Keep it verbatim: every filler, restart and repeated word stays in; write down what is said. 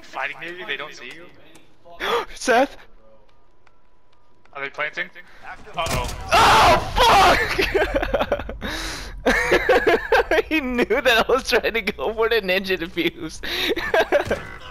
fighting near you? They don't see you? Seth? Are they planting? Uh-oh. Oh, fuck! He knew that I was trying to go for the ninja defuse.